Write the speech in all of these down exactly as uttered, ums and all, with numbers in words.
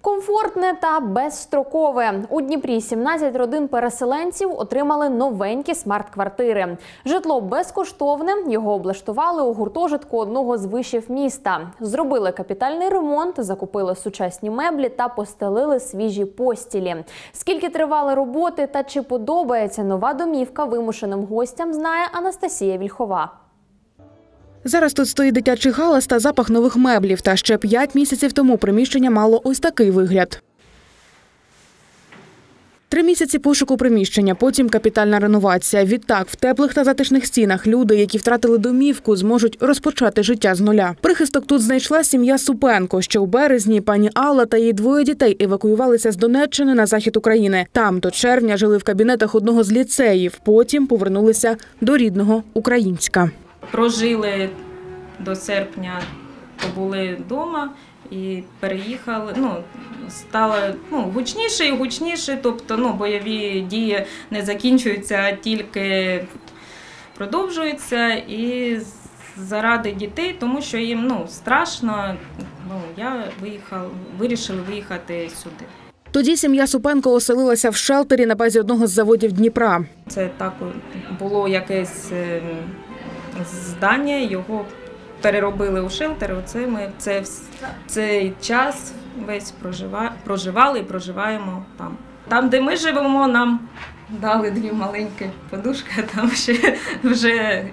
Комфортне та безстрокове. У Дніпрі сімнадцять родин переселенців отримали новенькі смарт-квартири. Житло безкоштовне, його облаштували у гуртожитку одного з вишів міста. Зробили капітальний ремонт, закупили сучасні меблі та постелили свіжі постілі. Скільки тривали роботи та чи подобається нова домівка вимушеним гостям, знає Анастасія Вільхова. Зараз тут стоїть дитячий галас та запах нових меблів. Та ще п'ять місяців тому приміщення мало ось такий вигляд. Три місяці пошуку приміщення, потім капітальна реновація. Відтак, в теплих та затишних стінах люди, які втратили домівку, зможуть розпочати життя з нуля. Прихисток тут знайшла сім'я Супенко. Ще у березні пані Алла та її двоє дітей евакуювалися з Донеччини на захід України. Там до червня жили в кабінетах одного з ліцеїв, потім повернулися до рідного Українська. Прожили до серпня, побули вдома і переїхали. Ну, стало ну, гучніше і гучніше, тобто ну, бойові дії не закінчуються, а тільки продовжуються. І заради дітей, тому що їм ну, страшно, ну, я виїхала, вирішила виїхати сюди. Тоді сім'я Супенко оселилася в шелтері на базі одного з заводів Дніпра. Це так було якесь здання, його переробили у шелтер. Оце ми це, цей час весь прожива, проживали і проживаємо там. Там, де ми живемо, нам дали дві маленькі подушки, а там ще вже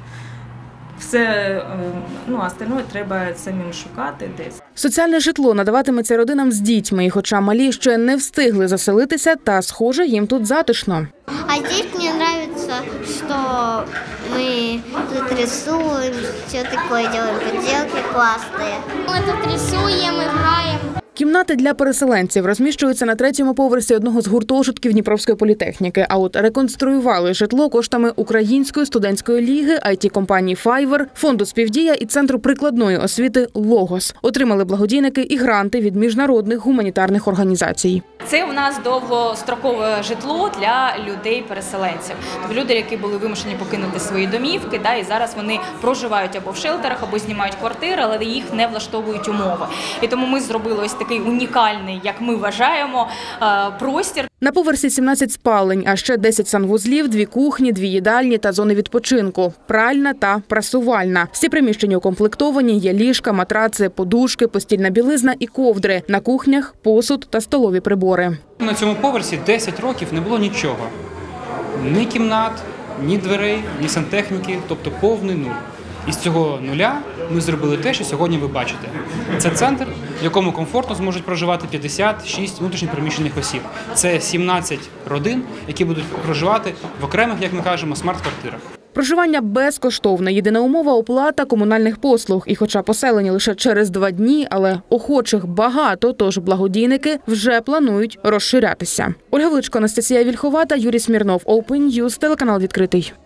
все, ну, а остальне треба самим шукати десь. Соціальне житло надаватиметься родинам з дітьми. І хоча малі ще не встигли заселитися, та, схоже, їм тут затишно. А здесь мне нравится, что мы тут рисуем, все такое делаем, поделки классные. Мы тут рисуем, играем. Кімнати для переселенців розміщуються на третьому поверсі одного з гуртожитків Дніпровської політехніки. А от реконструювали житло коштами Української студентської ліги, ай ті-компанії «Файвер», фонду «Співдія» і Центру прикладної освіти «Логос». Отримали благодійники і гранти від міжнародних гуманітарних організацій. Це у нас довгострокове житло для людей-переселенців. Тобто люди, які були вимушені покинути свої домівки, да, і зараз вони проживають або в шелтерах, або знімають квартири, але їх не влаштовують умови. І тому ми зробили ось такий унікальний, як ми вважаємо, простір. На поверсі сімнадцять спалень, а ще десять санвузлів, дві кухні, дві їдальні та зони відпочинку, пральна та прасувальна. Всі приміщення укомплектовані, є ліжка, матраци, подушки, постільна білизна і ковдри. На кухнях посуд та столові прибори. На цьому поверсі десять років не було нічого. Ні кімнат, ні дверей, ні сантехніки, тобто повний нуль. І з цього нуля ми зробили те, що сьогодні ви бачите. Це центр, в якому комфортно зможуть проживати п'ятдесят шість внутрішньо переміщених осіб. Це сімнадцять родин, які будуть проживати в окремих, як ми кажемо, смарт-квартирах. Проживання безкоштовне. Єдина умова – оплата комунальних послуг. І хоча поселені лише через два дні, але охочих багато, тож благодійники вже планують розширятися. Ольга Величко, Анастасія Вільхова та Юрій Смірнов. Open News, телеканал «Відкритий».